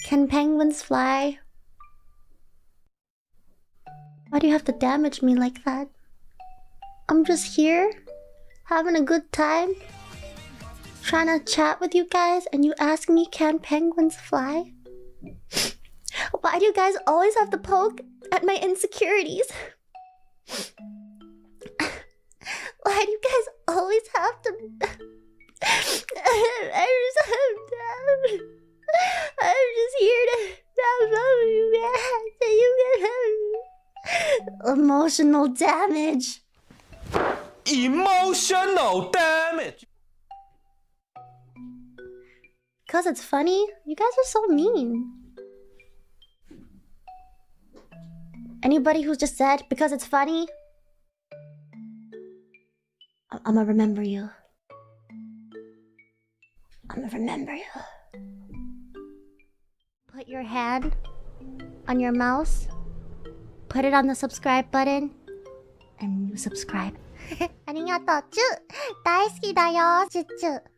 Can penguins fly? Why do you have to damage me like that? I'm just here, having a good time, trying to chat with you guys, and you ask me, can penguins fly? Why do you guys always have to poke at my insecurities? Why do you guys always have to... I'm just here to... Emotional damage. Emotional damage. Cause it's funny? You guys are so mean. Anybody who's just said because it's funny, I'ma remember you. I'ma remember you. Put your hand on your mouse, put it on the subscribe button, and you subscribe. ありがとう、チュ！大好きだよ、チュチュ。